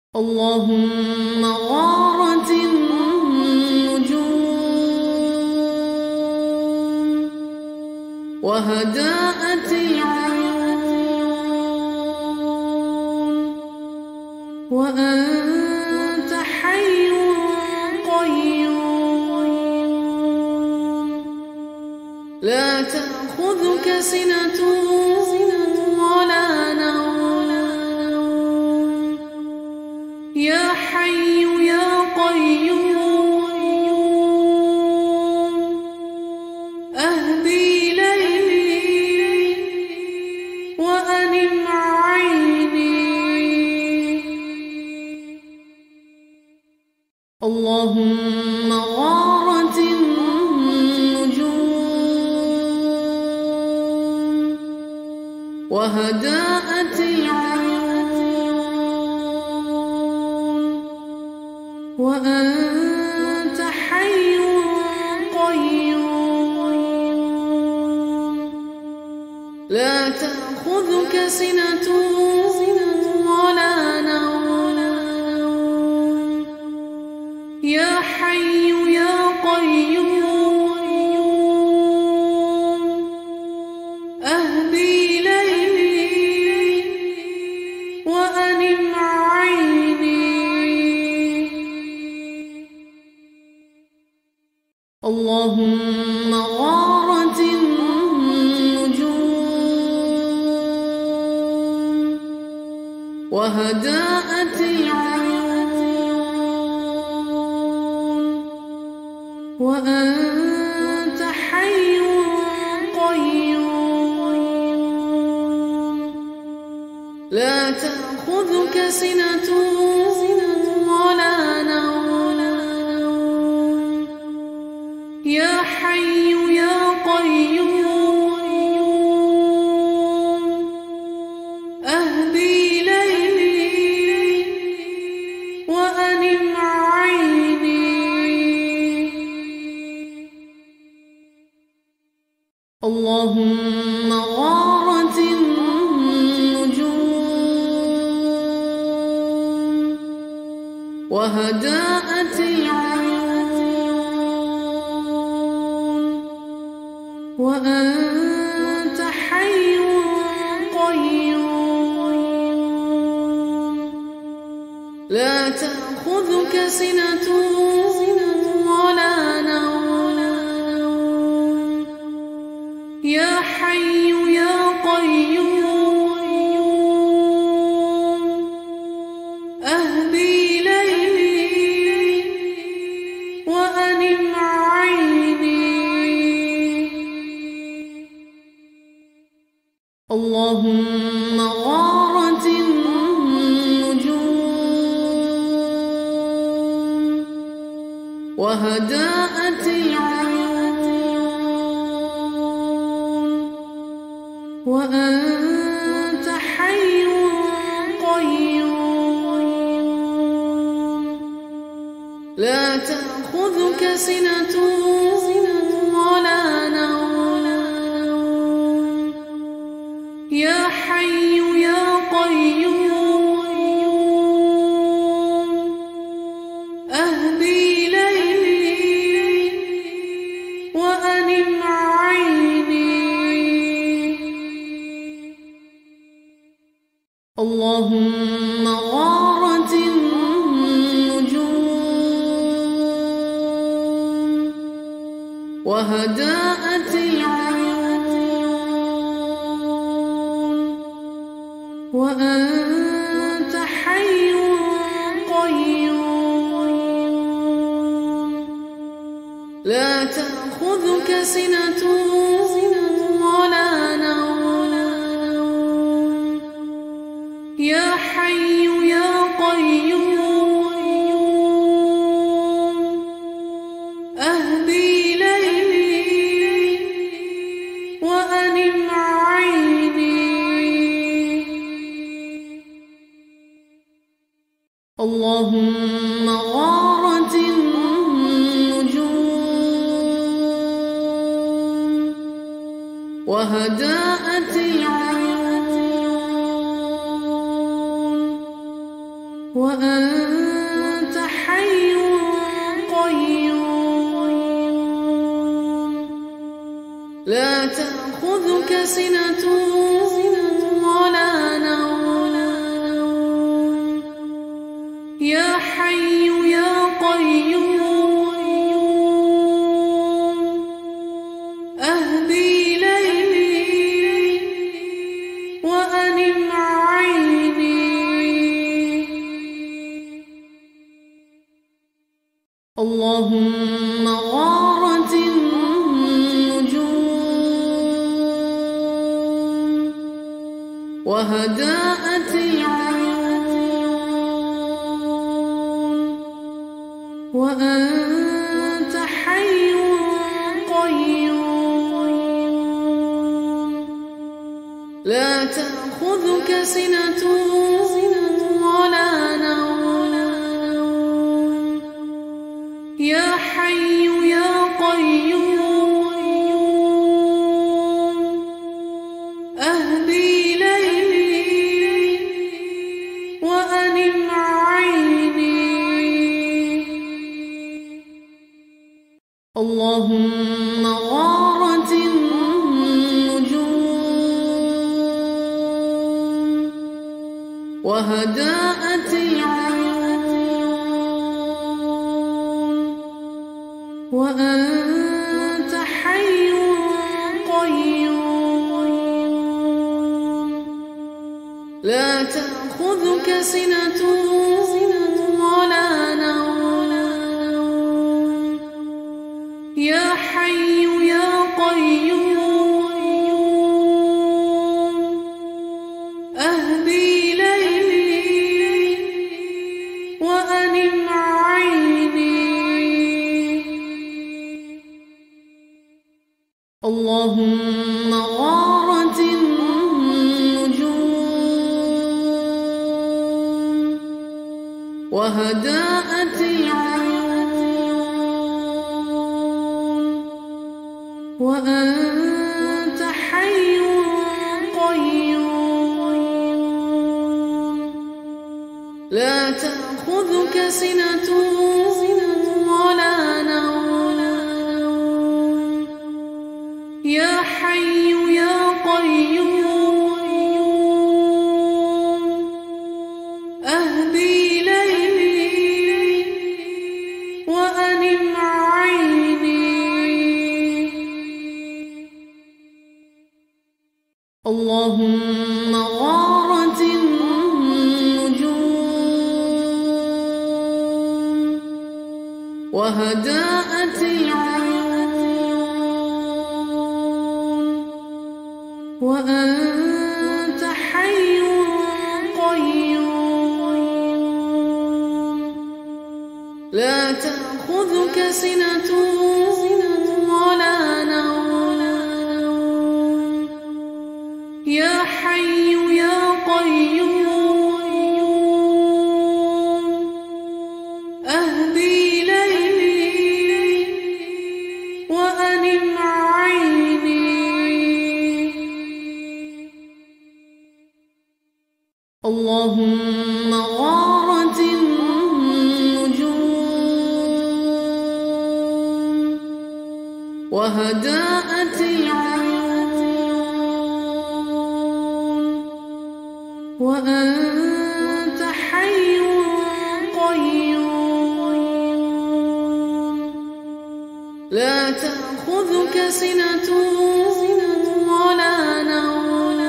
اللهم غارت النجوم وهدأت العيون وأنت حي قيوم لا تأخذك سنة ولا نوم يا حي يا قيوم أهدي ليلي وأنم عيني اللهم غارت النجوم وهدأت العيون وأنت حي قيوم لا تأخذك سنة ولا نوم يا حي يا قيوم أهدي ليلي وأنم عيني اللهم غارت النجوم وهدأت العيون وأنت حي قيوم لا تأخذك سنة ولا نوم يا حي يا قيوم أهدي ليلي وأنم عيني اللهم غارت النجوم وهدأت العيون وأنت حي قيوم لا تأخذك سنة ولا نوم يا حي يا قيوم أهدي ليلي وأنم عيني اللهم غارت النجوم وهدأت العيون وأنت حي قيوم لا تأخذك سنة ولا نوم يا حي يا قيوم أهدي ليلي وأنم عيني اللهم غارت النجوم وهدأت العيون وأنت حي قيوم لا تأخذك سنة ولا نوم يا حي يا قيوم أهدي ليلي وأنم عيني اللهم غارت النجوم وهدأت العيون وأنت حي قيوم لا تأخذك سنة ولا نوم يا حي يا قيوم أهدي ليلي وأنم عيني اللهم غارت النجوم وهدأت العيون وأنت حي قيوم لا تأخذك سنة ولا نوم يا حي يا قيوم أهدي ليلي وأنم عيني اللهم غارت النجوم وهدأت العيون وأنت حي قيوم لا تأخذك سنة ولا نوم يا حي يا قيوم أهدي ليلي وأنم عيني اللهم غارت النجوم وهدأت العيون وأنت حي قيوم لا تأخذك سنة ولا نوم يا حي يا قيوم أهدي ليلي وأنم عيني اللهم غارت النجوم وهدأت العيون وأنت حي قيوم لا تأخذك سنة ولا نوم يا حي يا قيوم أهدي ليلي وأنم عيني اللهم غارت النجوم وهدأت العيون وأنت حي قيوم لا تأخذك سنة ولا نوم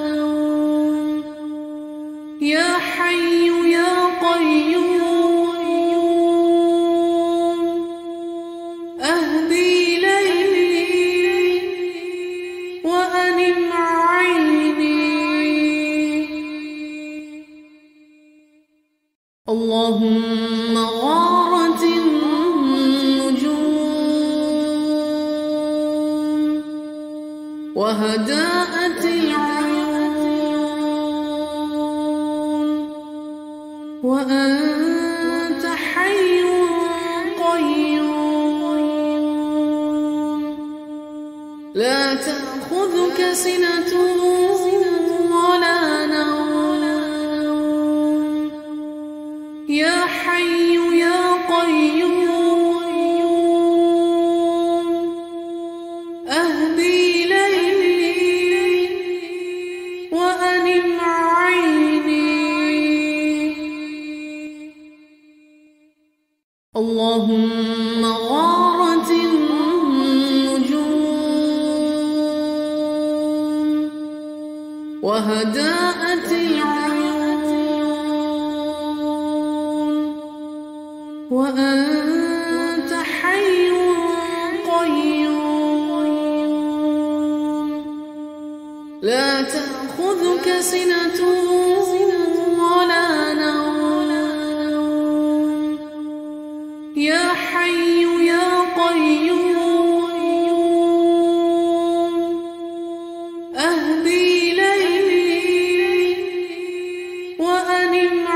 يا حي يا قيوم أهدي ليلي وأنم عيني اللهم غارت النجوم وهدأت العيون وأنت حي قيوم لا تأخذك سنة ولا نوم يا حي يا قيوم أهدي ليلي وأنم عيني اللهم غارت النجوم وهداءت العيون وأنت حي قيوم لا تأخذك سنة ولا نوم يا حي يا قيوم أهدي ليلي وأنم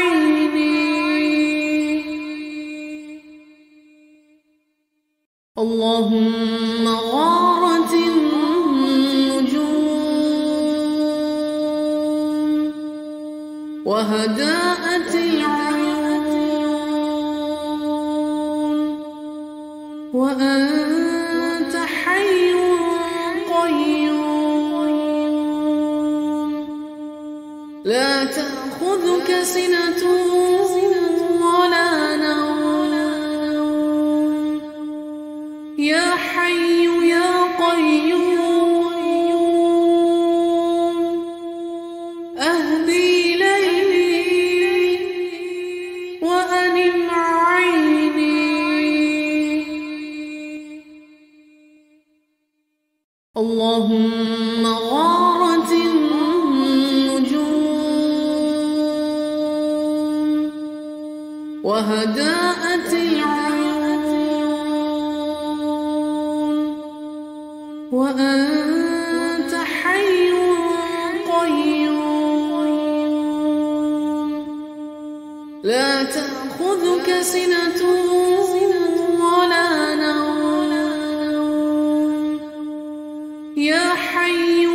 عيني اللهم غارت النجوم وهداءت العيون وأنت حي قيوم لا تأخذك سنة ولا نوم يا حي يا قيوم أهدي ليلي وأنم عيني اللهم غارت النجوم وهداءت العيون وأنت حي قيوم لا تأخذك سنة ولا نوم يا حي